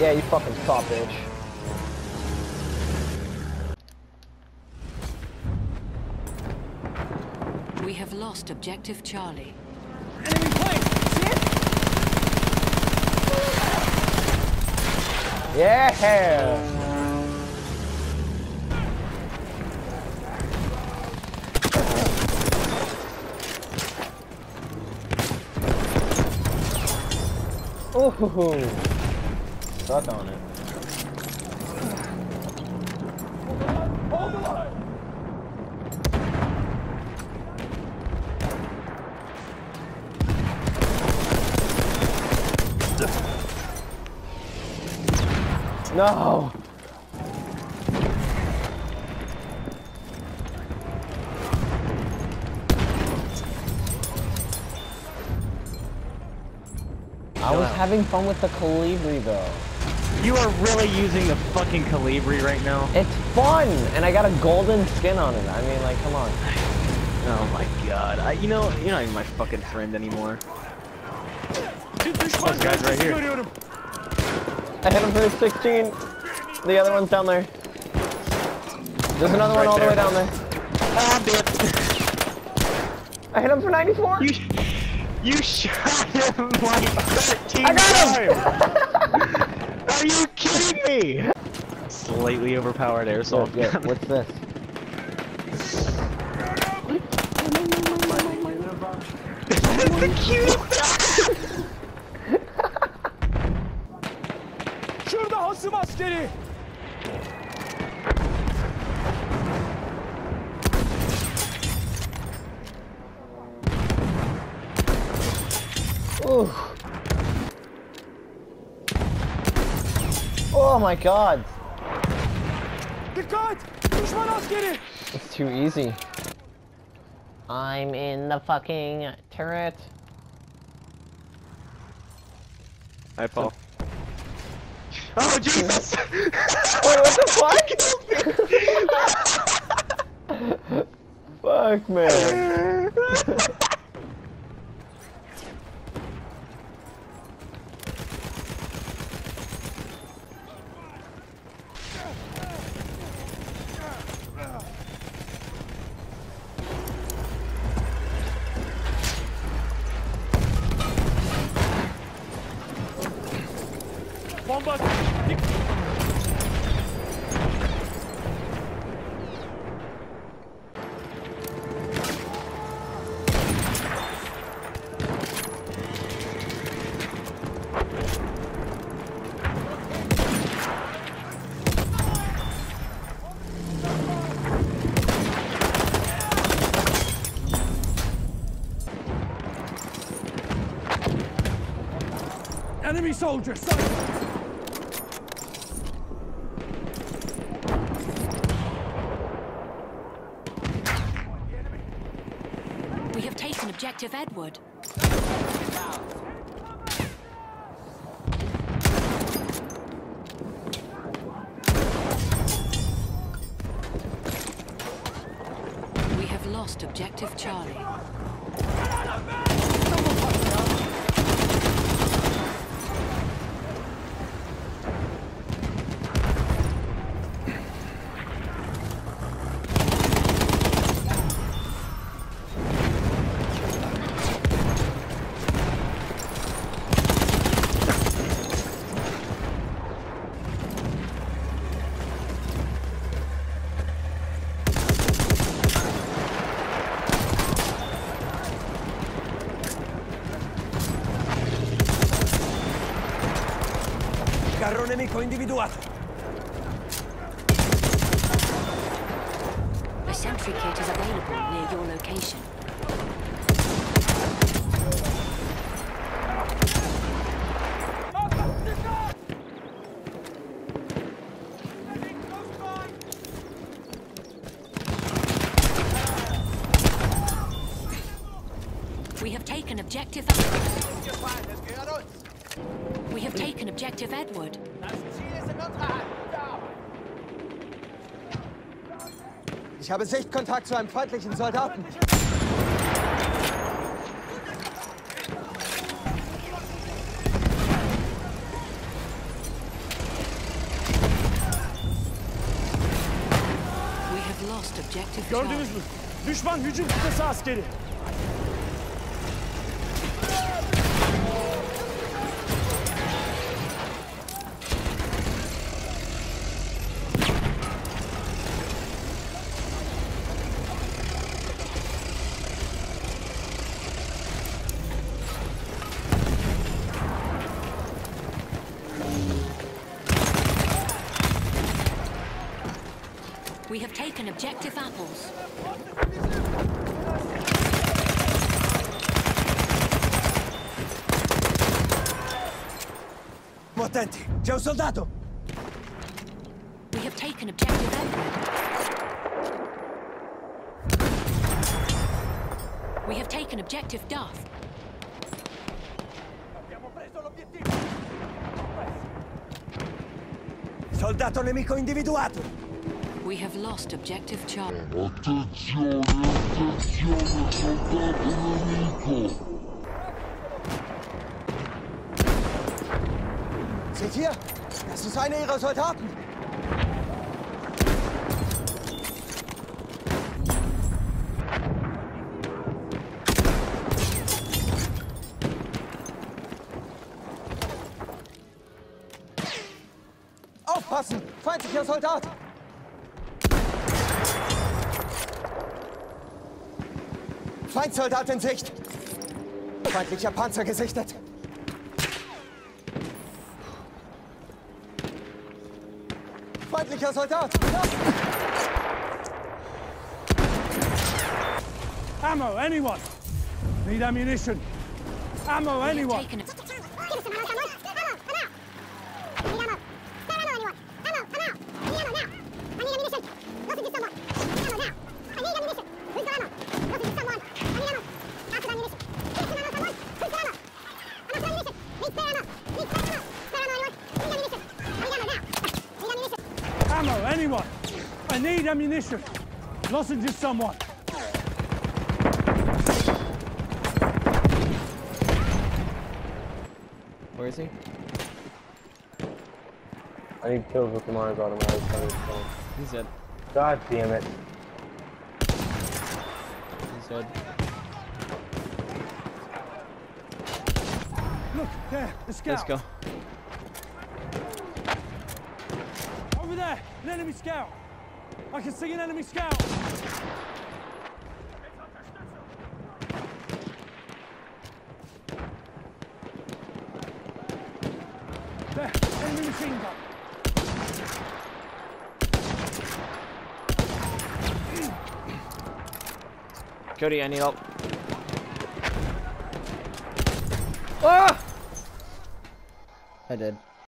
Yeah, you fucking saw, bitch. We have lost objective Charlie. Enemy plane! See it? Yeah! Ooh! Stuck on it. Hold the line! No! I was having fun with the Calibri though. You are really using the fucking Calibri right now? It's fun! And I got a golden skin on it. I mean, like, come on. Oh my god. You're not even my fucking friend anymore. Those guys right here. I hit him for 16. The other one's down there. There's another one all the way down there. Ah, bitch. I hit him for 94. You shot him like 13 I got times! Are you kidding me? Slightly overpowered airsoft Yeah, gun. what's this? This is the cutest! Şurada hasım askeri! Ooh. Oh my god. Dikkat! Düşman askeri! It's too easy. I'm in the fucking turret. Hi, Paul. Oh, Jesus! Wait, what the fuck? Fuck, man. Bomba! Enemy soldier, sight! We have taken objective Edward. We have lost objective Charlie. Carro nemico individuato! A sentry kit is available near your location. We have taken objective. We have taken objective Edward. Ich habe Sichtkontakt zu einem feindlichen Soldaten. objective Gördünüz Charlie. mü? Düşman hücum kıtası askeri. We have taken objective apples. Attenti, c'è un soldato! We have taken objective Edward. We have taken objective Duff. Abbiamo preso l'obiettivo! Soldato nemico individuato! We have lost objective Charlie. Attenzione, attenzione, soldato nemico! Seht ihr? Das ist einer ihrer Soldaten! Aufpassen! Feindlicher Soldat! Feindsoldat in Sicht! Feindlicher Panzer gesichtet! Feindlicher Soldat! Ja. Ammo, anyone? Need ammunition. Ammo, We have anyone? taken Ammo, anyone? I need ammunition. Lozenge someone. Where is he? I need kills with the Mars automatic. He's dead. God damn it. He's dead. Look, there, the scout. Let's go. Over there, an enemy scout. I can see an enemy scout. There, enemy machine gun. Cody, I need help. Ah! I did.